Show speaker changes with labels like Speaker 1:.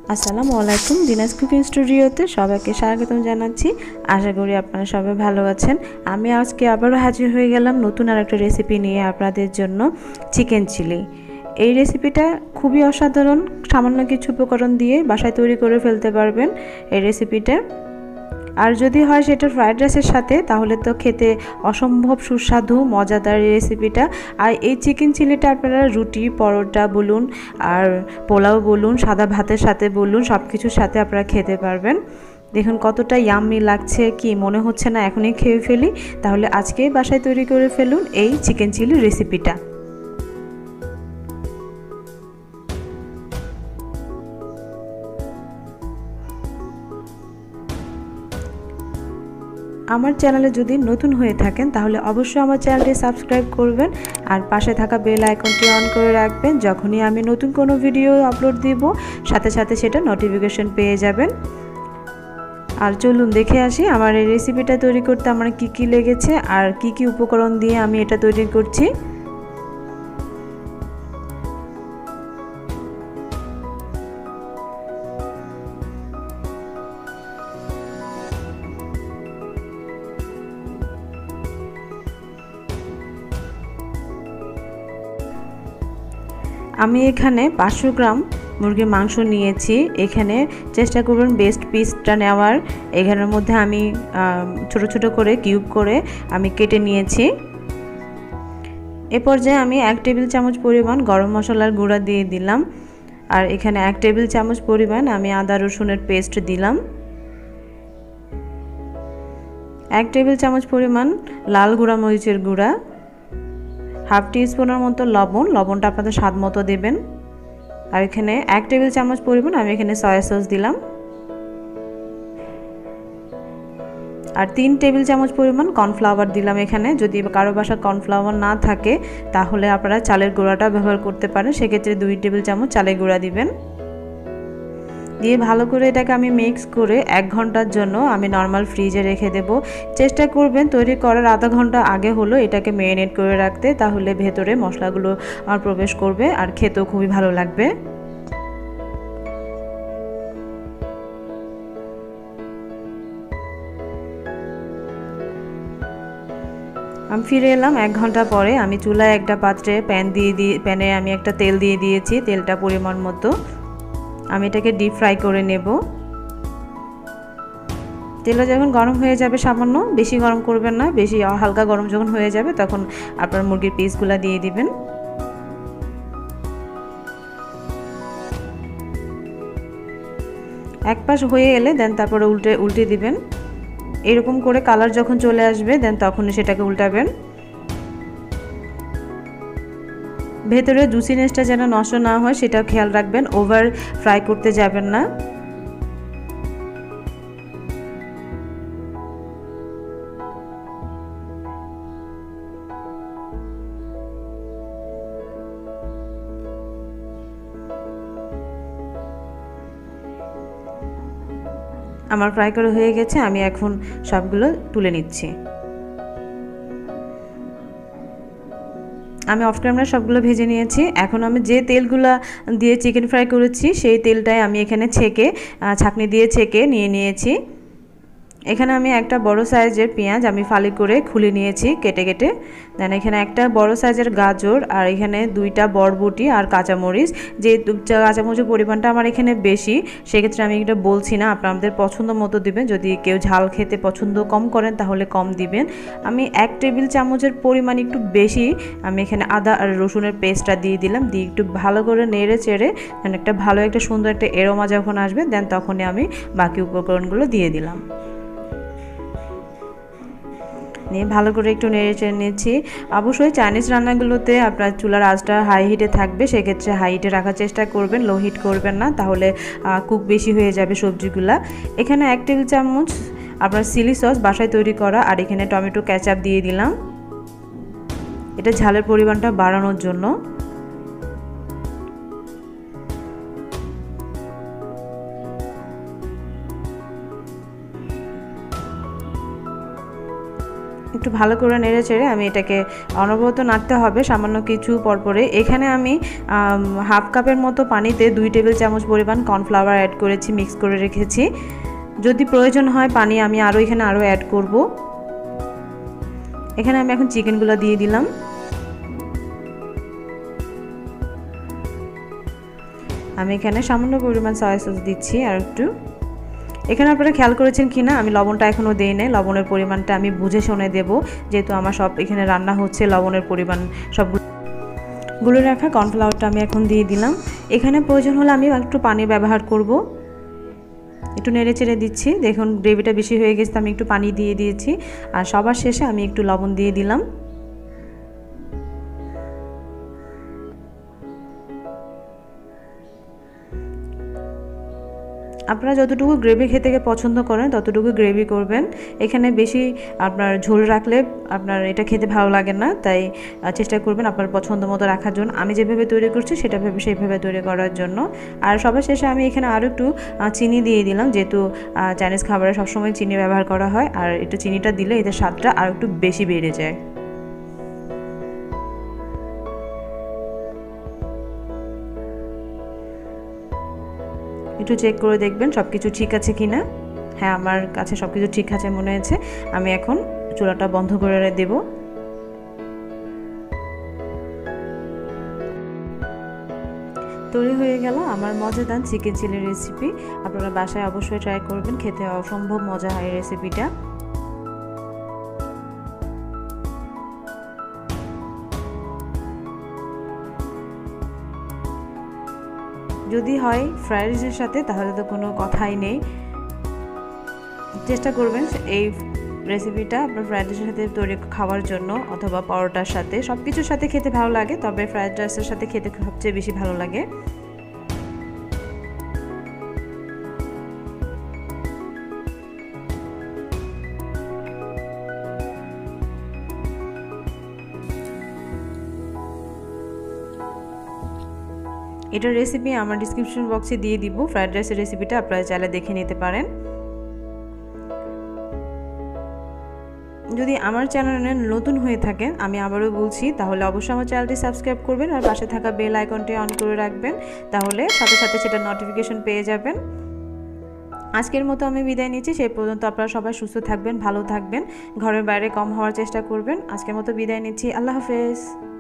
Speaker 1: আসসালামু আলাইকুম। দিনাজ কুকিং স্টুডিওতে সবাইকে স্বাগতম জানাচ্ছি। আশা করি আপনারা সবাই ভালো আছেন। আমি আজকে আবারও হাজির হয়ে গেলাম নতুন আরেকটা রেসিপি নিয়ে আপনাদের জন্য, চিকেন চিলি। এই রেসিপিটা খুবই অসাধারণ, সামান্য কিছু উপকরণ দিয়ে বাসায় তৈরি করে ফেলতে পারবেন এই রেসিপিটা। আর যদি হয় সেটা ফ্রাইড রাইসের সাথে, তাহলে তো খেতে অসম্ভব সুস্বাদু মজাদার এই রেসিপিটা। আর এই চিকেন চিলিটা আপনারা রুটি, পরোটা বলুন আর পোলাও বলুন, সাদা ভাতের সাথে বলুন, সব কিছুর সাথে আপনারা খেতে পারবেন। দেখুন কতটা ইয়াম্মি লাগছে, কি মনে হচ্ছে না এখনই খেয়ে ফেলি? তাহলে আজকেই বাসায় তৈরি করে ফেলুন এই চিকেন চিলি রেসিপিটা। আমার চ্যানেলে যদি নতুন হয়ে থাকেন তাহলে অবশ্যই আমার চ্যানেলটি সাবস্ক্রাইব করবেন আর পাশে থাকা বেল আইকনটি অন করে রাখবেন। যখনই আমি নতুন কোনো ভিডিও আপলোড দিব সাথে সাথে সেটা নোটিফিকেশন পেয়ে যাবেন। আর চলুন দেখে আসি আমার এই রেসিপিটা তৈরি করতে আমার কি কি লেগেছে আর কি কি উপকরণ দিয়ে আমি এটা তৈরি করছি। আমি এখানে 500 গ্রাম মুরগির মাংস নিয়েছি। এখানে চেষ্টা করবেন বেস্ট পিসটা নেওয়ার। এখানের মধ্যে আমি ছোট ছোট করে কিউব করে আমি কেটে নিয়েছি। এ পর্যায়ে আমি 1 টেবিল চামচ পরিমাণ গরম মশলার গুঁড়া দিয়ে দিলাম। আর এখানে 1 টেবিল চামচ পরিমাণ আমি আদা রসুনের পেস্ট দিলাম। 1 টেবিল চামচ পরিমাণ লাল গুঁড়া মরিচের গুঁড়া, হাফ টিস্পুনের মতো লবণ, লবণটা আপনাদের স্বাদ মতো দেবেন। আর এখানে 1 টেবিল চামচ পরিমাণ আমি এখানে সয়া সস দিলাম। আর 3 টেবিল চামচ পরিমাণ কর্নফ্লাওয়ার দিলাম এখানে। যদি কারো বাসায় কর্নফ্লাওয়ার না থাকে তাহলে আপনারা চালের গুঁড়াটা ব্যবহার করতে পারেন, সেক্ষেত্রে 2 টেবিল চামচ চালের গুঁড়া দিবেন। দিয়ে ভালো করে এটাকে আমি মিক্স করে 1 ঘন্টার জন্য আমি নর্মাল ফ্রিজে রেখে দেব। চেষ্টা করবেন তৈরি করার আধা ঘন্টা আগে হলো এটাকে ম্যারিনেট করে রাখতে, তাহলে ভেতরে মশলাগুলো প্রবেশ করবে আর খেতেও খুবই ভালো লাগবে। আমি ফিরে এলাম 1 ঘন্টা পরে। আমি চুলায় একটা পাত্রে প্যানে আমি একটা তেল দিয়ে দিয়েছি। তেলটা পরিমাণ মতো আমি এটাকে ডিপ ফ্রাই করে নেব। তেলটা যখন গরম হয়ে যাবে, সামান্য বেশি গরম করবেন না, বেশি হালকা গরম যখন হয়ে যাবে তখন আপনার মুরগির পিসগুলো দিয়ে দিবেন। এক পাশ হয়ে এলে দেন তারপরে উল্টে দিবেন। এরকম করে কালার যখন চলে আসবে দেন তখন সেটাকে উল্টাবেন। ভেতরে জুসিনেসটা যেন নষ্ট না হয় সেটা খেয়াল রাখবেন, ওভার ফ্রাই করতে যাবেন না। আমার ফ্রাই করা হয়ে গেছে, আমি এখন সবগুলো তুলে নিচ্ছি। আমি অফ ক্যামেরা সবগুলো ভেজে নিয়েছি। এখন আমি যে তেলগুলো দিয়ে চিকেন ফ্রাই করেছি সেই তেলটাই আমি এখানে ছাঁকনি দিয়ে ছেঁকে নিয়েছি। এখানে আমি একটা বড় সাইজের পেঁয়াজ আমি ফালি করে খুলে নিয়েছি কেটে কেটে। দেন এখানে একটা বড় সাইজের গাজর, আর এখানে 2টা বরবটি আর কাঁচামরিচ। যে কাঁচামরিচের পরিমাণটা আমার এখানে বেশি, সেক্ষেত্রে আমি এটা বলছি না, আপনাদের পছন্দ মতো দিবেন। যদি কেউ ঝাল খেতে পছন্দ কম করেন তাহলে কম দিবেন। আমি 1 টেবিল চামচের পরিমাণ একটু বেশি আমি এখানে আদা আর রসুনের পেস্টটা দিয়ে দিলাম। দিয়ে একটু ভালো করে নেড়ে চেড়ে একটা ভালো একটা সুন্দর একটা এরোমা যখন আসবে দেন তখনই আমি বাকি উপকরণগুলো দিয়ে দিলাম। নিয়ে ভালো করে একটু নেড়ে চেড়ে নিচ্ছি। অবশ্যই চাইনিজ রান্নাগুলোতে আপনার চুলার আঁচটা হাই হিটে থাকবে, সেক্ষেত্রে হাই হিটে রাখার চেষ্টা করবেন, লো হিট করবেন না, তাহলে কুক বেশি হয়ে যাবে সবজিগুলা। এখানে 1 টেবিল চামচ আপনার চিলি সস বাসায় তৈরি করা, আর এখানে টমেটো কেচাপ দিয়ে দিলাম, এটা ঝালের পরিমাণটা বাড়ানোর জন্য। একটু ভালো করে নেড়ে চেড়ে আমি এটাকে অনবরত নাড়তে হবে সামান্য কিছু পরপরে। এখানে আমি হাফ কাপের মতো পানিতে 2 টেবিল চামচ পরিমাণ কর্নফ্লাওয়ার অ্যাড করেছি, মিক্স করে রেখেছি। যদি প্রয়োজন হয় পানি আমি এখানে আরও অ্যাড করব। এখানে আমি এখন চিকেনগুলো দিয়ে দিলাম। আমি এখানে সামান্য পরিমাণ সয়া সস দিচ্ছি আর একটু। এখানে আপনারা খেয়াল করেছেন কিনা আমি লবণটা এখনও দেই নাই, লবণের পরিমাণটা আমি বুঝে শুনে দেব, যেহেতু আমার সব এখানে রান্না হচ্ছে। লবণের পরিমাণ সবগুলো রাখা কর্নফ্লাওয়ারটা আমি এখন দিয়ে দিলাম। এখানে প্রয়োজন হলে আমি একটু পানি ব্যবহার করব। একটু নেড়ে চেড়ে দিচ্ছি। দেখুন গ্রেভিটা বেশি হয়ে গেছে, আমি একটু পানি দিয়ে দিয়েছি। আর সবার শেষে আমি একটু লবণ দিয়ে দিলাম। আপনারা যতটুকু গ্রেভি খেতে পছন্দ করেন ততটুকু গ্রেভি করবেন। এখানে বেশি আপনার ঝোল রাখলে আপনার এটা খেতে ভালো লাগে না, তাই চেষ্টা করবেন আপনার পছন্দ মতো রাখার জন্য। আমি যেভাবে তৈরি করছি সেইভাবে তৈরি করার জন্য। আর সবার শেষে আমি এখানে আরও একটু চিনি দিয়ে দিলাম, যেহেতু চাইনিজ খাবারে সবসময় চিনি ব্যবহার করা হয়, আর একটু চিনিটা দিলে এদের স্বাদটা আর একটু বেশি বেড়ে যায়। একটু চেক করে দেখবেন সব কিছু ঠিক আছে কিনা। হ্যাঁ, আমার কাছে সব কিছু ঠিক আছে মনে হয়েছে। আমি এখন চুলাটা বন্ধ করে দেব। তৈরি হয়ে গেল আমার মজাদার চিকেন চিলি রেসিপি। আপনারা বাসায় অবশ্যই ট্রাই করবেন, খেতে অসম্ভব মজা হয় এই রেসিপিটা। যদি হয় ফ্রাইড রাইসের সাথে তাহলে তো কোনো কথাই নেই। চেষ্টা করবেন এই রেসিপিটা আপনার ফ্রাইড রাইসের সাথে তৈরি খাওয়ার জন্য, অথবা পরোটার সাথে, সব কিছুর সাথে খেতে ভালো লাগে, তবে ফ্রাইড রাইসের সাথে খেতে সবচেয়ে বেশি ভালো লাগে। এটার রেসিপি আমার ডিসক্রিপশন বক্সে দিয়ে দিব। ফ্রাইড রাইসের রেসিপিটা আপনারা চাইলে দেখে নিতে পারেন। যদি আমার চ্যানেলে নতুন হয়ে থাকেন, আমি আবারও বলছি, তাহলে অবশ্যই আমার চ্যানেলটি সাবস্ক্রাইব করবেন আর পাশে থাকা বেল আইকনটি অন করে রাখবেন, তাহলে সাথে সাথে সেটা নোটিফিকেশন পেয়ে যাবেন। আজকের মতো আমি বিদায় নিচ্ছি। সেই পর্যন্ত আপনারা সবাই সুস্থ থাকবেন, ভালো থাকবেন, ঘরের বাইরে কম হওয়ার চেষ্টা করবেন। আজকের মতো বিদায় নিচ্ছি। আল্লাহ হাফেজ।